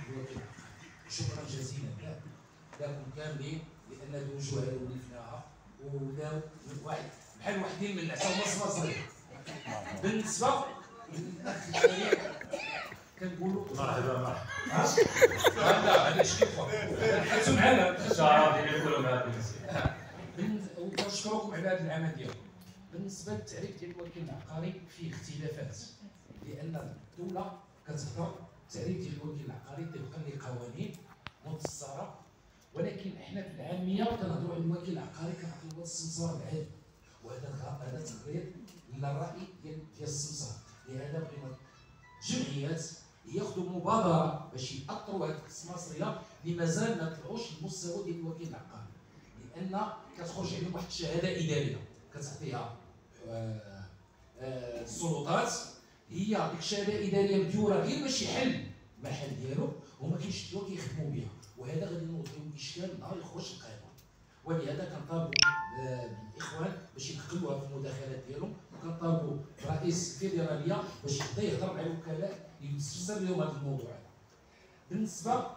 الوكيل. شكرا جزيلا لكم كاملين لان الوجوه اللي ولفناها ولاو واحد بحال وحدين من العصا مصر صغير. بالنسبه للاخ الكريم كنقولوا مرحبا لا علاش كيفوا حيتو معنا الشعراء ديالي يقولوا معاك ونشكركم على هذا العمل ديالكم. بالنسبه للتعريف ديال الوكيل العقاري فيه اختلافات، لان الدوله كتهضر التعريف ديال الوكيل العقاري طبقا لقوانين مفسره، ولكن احنا في العاميه كنهضروا على الوكيل العقاري كنعطيو هو السمسار العادي، وهذا تقرير للراي ديال السمسار. لهذا بغينا الجمعيات ياخذوا مبادره باش ياطروا هذه السماسريه اللي مازال ما طلعوش للمستوى ديال الوكيل العقاري، لان كتخرج عليهم واحد الشهاده اداريه كتعطيها السلطات، هي ديك الشهاده الاداريه مديوره غير باش يحل المحل ديالو وما كيشدوها كيخدموا بها، وهذا غادي نوضحوا الاشكال نهار يخرج القانون. ولهذا كنطالبوا بالاخوان باش يدخلوها في المداخلات ديالهم، وكنطالبوا برئيس الفيدراليه باش يبدا يهضر مع الوكلاء يفسر لهم هذا الموضوع هذا. بالنسبه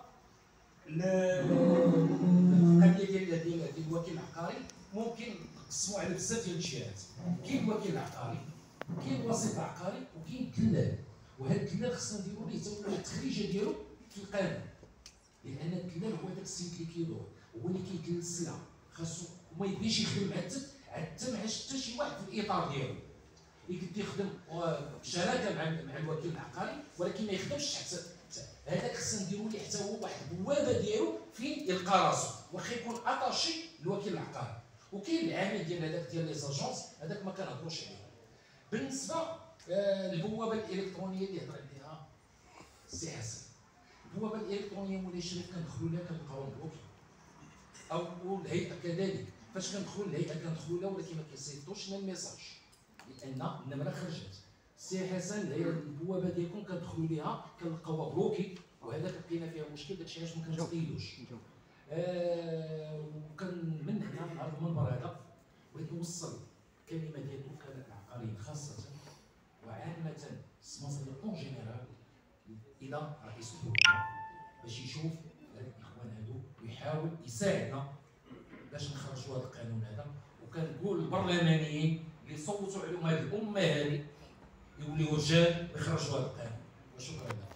للقضيه ديال الوكيل العقاري ممكن نقسموا على بزاف ديال الجهات. كاين الوكيل العقاري، كاين الوسيط العقاري، وكاين الدلال. وهذا الدلال خصنا نديروا ليه حتى واحد التخريجه ديالو في القانون، لان الدلال هو داك السيد اللي كيدور، هو اللي كيدير السلعه، خاصو وما يبغيش يخدم حتى مع شي واحد في الاطار ديالو. يقدر يخدم شراكه مع الوكيل العقاري، ولكن ما يخدمش حتى هذاك خصنا نديروا ليه حتى هو واحد البوابه ديالو فين يلقى راسو، واخا يكون اتاشي للوكيل العقاري. وكاين العامل ديال هذاك ديال لي زاجونس، هذاك ما كنهضروش عليه. بالنسبه للبوابه الالكترونيه اللي هضر عليها السي حسن، البوابه الالكترونيه مولاي شريف كندخلوا لها كنلقاوها مبلوكي، او الهيئه كذلك. فاش كندخلوا للهيئه كندخلوا لها ولكن ما كيسيطوش لنا الميساج لان النمره خرجت. السي حسن البوابه ديالكم كندخلوا ليها كنلقاوها بلوكي، وهذا لقينا فيها مشكل، داكشي علاش ما كنتقيدوش. وكان من هنا على المنبر هذا بغيت نوصل الكلمه ديال الوكلاء العقاريين خاصه وعامه السماسريه اون جينيرال الى رئيس الحكومه باش يشوف هاد الاخوان هادو ويحاول يساعدنا باش نخرجوا هذا القانون هذا. وكنقول للبرلمانيين اللي صوتوا عليهم هذه الامه هذه يوليو رجال ويخرجوا هذا القانون. وشكرا لكم.